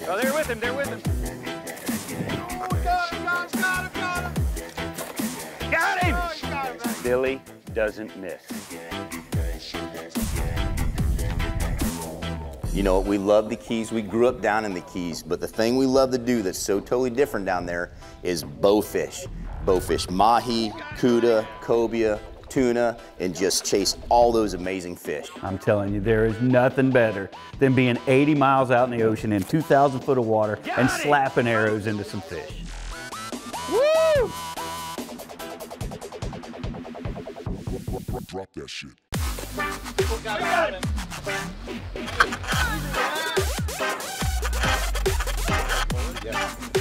Oh, they're with him, they're with him. Oh, got him. Got him! Oh, you got him, man. Billy doesn't miss. You know, we love the Keys. We grew up down in the Keys, but the thing we love to do that's so totally different down there is bowfish. Bowfish, mahi, cuda, cobia, tuna, and just chase all those amazing fish. I'm telling you, there is nothing better than being 80 miles out in the ocean in 2,000 foot of water and slapping arrows into some fish. Woo! Drop that shit. Got him. Yeah.